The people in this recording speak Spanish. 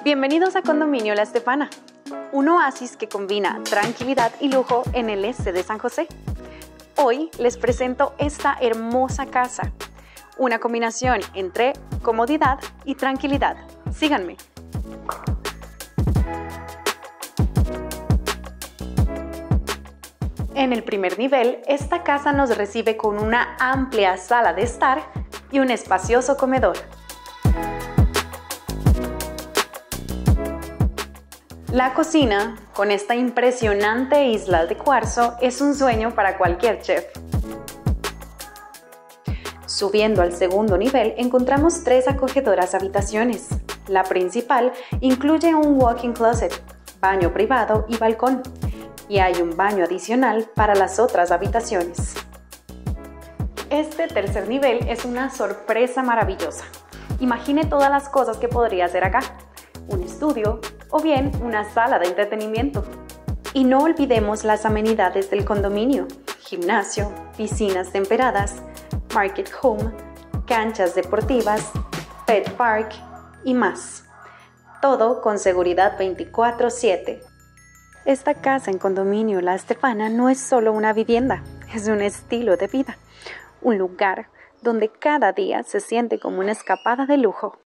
Bienvenidos a Condominio La Estefana, un oasis que combina tranquilidad y lujo en el este de San José. Hoy les presento esta hermosa casa, una combinación entre comodidad y tranquilidad. Síganme. En el primer nivel, esta casa nos recibe con una amplia sala de estar y un espacioso comedor. La cocina, con esta impresionante isla de cuarzo, es un sueño para cualquier chef. Subiendo al segundo nivel, encontramos 3 acogedoras habitaciones. La principal incluye un walk-in closet, baño privado y balcón, y hay un baño adicional para las otras habitaciones. Este tercer nivel es una sorpresa maravillosa. Imagine todas las cosas que podría hacer acá: un estudio o bien una sala de entretenimiento. Y no olvidemos las amenidades del condominio: gimnasio, piscinas temperadas, market home, canchas deportivas, pet park y más. Todo con seguridad 24/7. Esta casa en Condominio La Estefana no es solo una vivienda, es un estilo de vida, un lugar donde cada día se siente como una escapada de lujo.